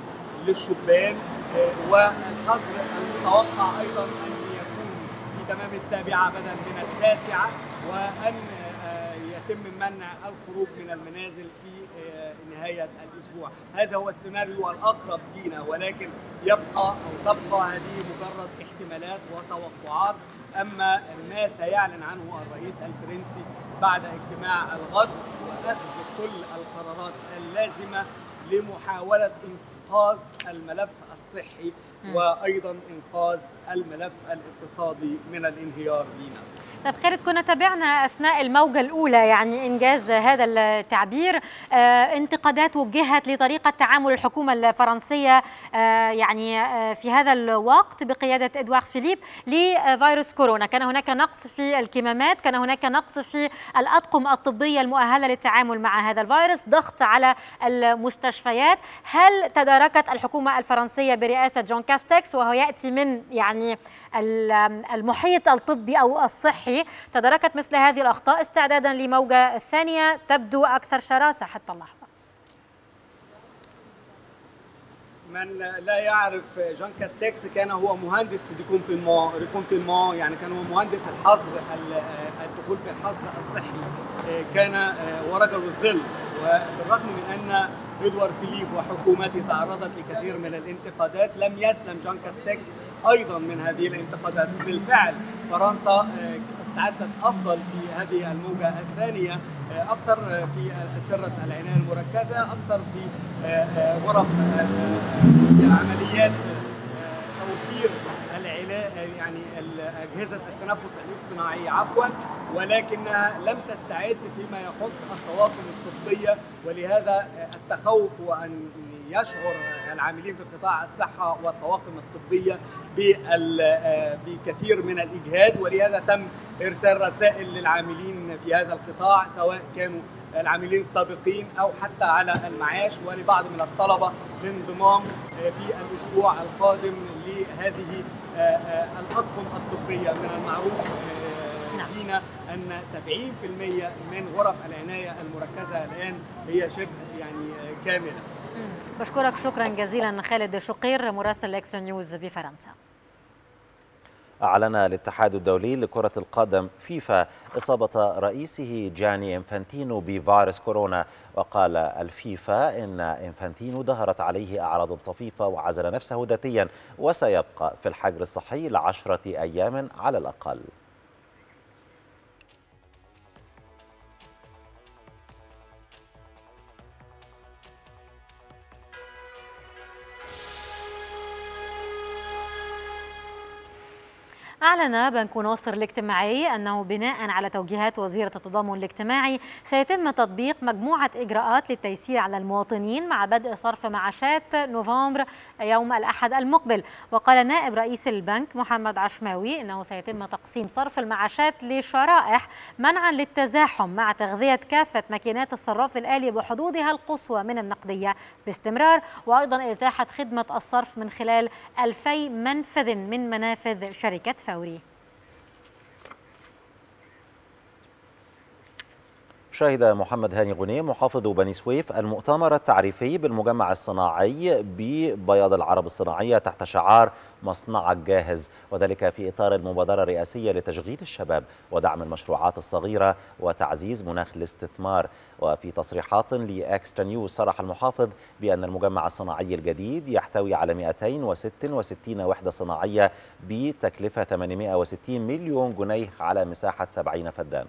Speaker 14: للشبان، والحظر المتوقع أيضا أن يكون في تمام 7 بدلا من 9، وأن يتم منع الخروج من المنازل في نهاية الأسبوع. هذا هو السيناريو الأقرب لينا، ولكن تبقى هذه مجرد احتمالات وتوقعات. أما ما سيعلن عنه الرئيس الفرنسي بعد اجتماع الغد وأخذ كل القرارات اللازمة لمحاولة إنقاذ الملف الصحي وأيضا إنقاذ الملف الاقتصادي من الانهيار لينا.
Speaker 1: طيب خالد، كنا تابعنا أثناء الموجة الأولى يعني إنجاز هذا التعبير انتقادات وجهت لطريقة تعامل الحكومة الفرنسية يعني في هذا الوقت بقيادة إدوار فيليب لفيروس كورونا. كان هناك نقص في الكمامات، كان هناك نقص في الأطقم الطبية المؤهلة للتعامل مع هذا الفيروس، ضغط على المستشفيات. هل تداركت الحكومة الفرنسية برئاسة جون كاستكس، وهو يأتي من يعني المحيط الطبي أو الصحي، تداركت مثل هذه الأخطاء استعدادا لموجة الثانية تبدو أكثر شراسة حتى اللحظة؟
Speaker 14: من لا يعرف جون كاستكس كان هو مهندس ريكونفينمون، يعني كان هو مهندس الحظر، الدخول في الحظر الصحي، كان ورجل الظل. وبالرغم من أن إدوار فيليب وحكومته تعرضت لكثير من الانتقادات، لم يسلم جون كاستكس أيضا من هذه الانتقادات. بالفعل فرنسا استعدت أفضل في هذه الموجة الثانية، أكثر في أسرة العناية المركزة، أكثر في غرف العمليات، توفير يعني أجهزة التنفس الاصطناعي ولكنها لم تستعد فيما يخص الطواقم الطبية. ولهذا التخوف هو أن يشعر العاملين في قطاع الصحة والطواقم الطبية بكثير من الإجهاد، ولهذا تم إرسال رسائل للعاملين في هذا القطاع، سواء كانوا العاملين السابقين أو حتى على المعاش، ولبعض من الطلبة للانضمام في الأسبوع القادم لهذه الأطقم الطبية. من المعروف لينا أن 70% من غرف العناية المركزة الآن هي شبه يعني كاملة.
Speaker 1: بشكرك شكرا جزيلا خالد شقير، مراسل إكسترا نيوز بفرنسا.
Speaker 2: أعلن الاتحاد الدولي لكرة القدم فيفا إصابة رئيسه جاني إنفانتينو بفيروس كورونا، وقال الفيفا إن إنفانتينو ظهرت عليه أعراض طفيفة وعزل نفسه ذاتيا، وسيبقى في الحجر الصحي ل10 أيام على الأقل.
Speaker 1: أعلن بنك ناصر الاجتماعي أنه بناء على توجيهات وزيرة التضامن الاجتماعي سيتم تطبيق مجموعة إجراءات للتيسير على المواطنين مع بدء صرف معاشات نوفمبر يوم الأحد المقبل. وقال نائب رئيس البنك محمد عشماوي أنه سيتم تقسيم صرف المعاشات لشرائح منعا للتزاحم مع تغذية كافة ماكينات الصراف الآلي بحدودها القصوى من النقدية باستمرار، وأيضا إتاحة خدمة الصرف من خلال 2000 منفذ من منافذ شركة فوري.
Speaker 2: شهد محمد هاني غنيم محافظ بني سويف المؤتمر التعريفي بالمجمع الصناعي ببياض العرب الصناعية تحت شعار مصنعك جاهز، وذلك في إطار المبادرة الرئاسية لتشغيل الشباب ودعم المشروعات الصغيرة وتعزيز مناخ الاستثمار. وفي تصريحات لإكسترا نيوز صرح المحافظ بأن المجمع الصناعي الجديد يحتوي على 266 وحدة صناعية بتكلفة 860 مليون جنيه على مساحة 70 فدان.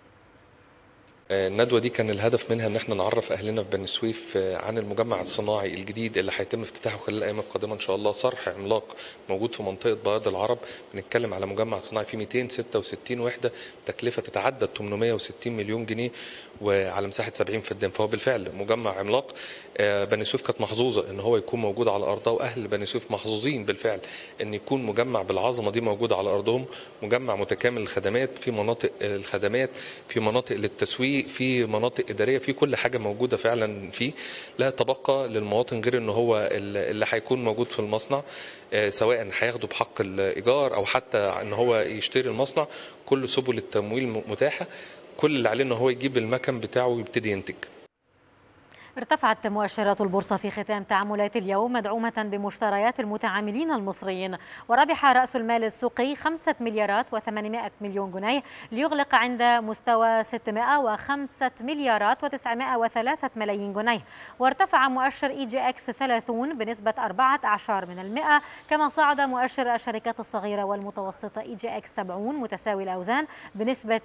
Speaker 15: الندوة دي كان الهدف منها ان احنا نعرف اهلنا في بني سويف عن المجمع الصناعي الجديد اللي هيتم افتتاحه خلال الايام القادمة ان شاء الله. صرح عملاق موجود في منطقة بياض العرب، بنتكلم على مجمع صناعي فيه 266 وحدة تكلفة تتعدى 860 مليون جنيه وعلى مساحة 70 فدان، فهو بالفعل مجمع عملاق. بني سويف كانت محظوظة ان هو يكون موجود على ارضها، واهل بني سويف محظوظين بالفعل ان يكون مجمع بالعظمة دي موجود على ارضهم، مجمع متكامل الخدمات، في مناطق الخدمات، في مناطق للتسويق، في مناطق إدارية، في كل حاجة موجودة فعلا فيه. لا تبقى للمواطن غير ان هو اللي هيكون موجود في المصنع، سواء هياخده بحق الإيجار او حتى ان هو يشتري المصنع. كل سبل التمويل متاحة، كل اللي عليه ان هو يجيب المكن بتاعه ويبتدي ينتج.
Speaker 1: ارتفعت مؤشرات البورصة في ختام تعاملات اليوم مدعومة بمشتريات المتعاملين المصريين، وربح رأس المال السوقي 5 مليارات و800 مليون جنيه ليغلق عند مستوى 605 مليارات و903 ملايين جنيه، وارتفع مؤشر EGX 30 بنسبة 14%، كما صعد مؤشر الشركات الصغيرة والمتوسطة EGX 70 متساوي الأوزان بنسبة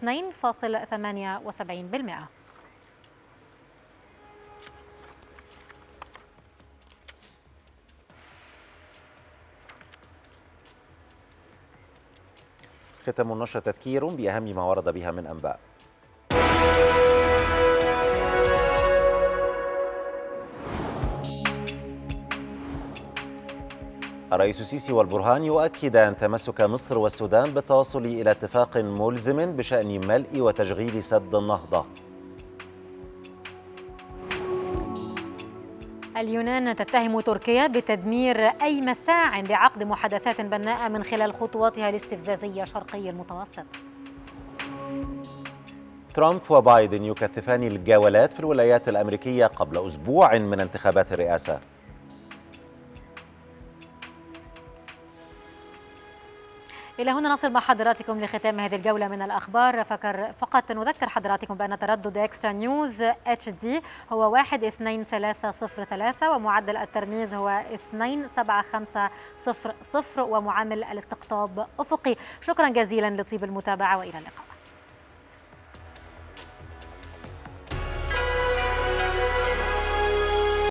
Speaker 1: 2.78%.
Speaker 2: ختام النشرة تذكير بأهم ما ورد بها من أنباء. الرئيس السيسي والبرهان يؤكدان تمسك مصر والسودان بالتوصل إلى اتفاق ملزم بشأن ملء وتشغيل سد النهضة.
Speaker 1: اليونان تتهم تركيا بتدمير أي مساع لعقد محادثات بناءة من خلال خطواتها الاستفزازية شرقي المتوسط.
Speaker 2: ترامب وبايدن يكثفان الجولات في الولايات الأمريكية قبل أسبوع من انتخابات الرئاسة.
Speaker 1: إلى هنا نصل مع حضراتكم لختام هذه الجولة من الأخبار. فقط نذكر حضراتكم بأن تردد إكسترا نيوز HD هو 12303 ومعدل الترميز هو 27500 ومعامل الاستقطاب أفقي. شكرا جزيلا لطيب المتابعة وإلى اللقاء.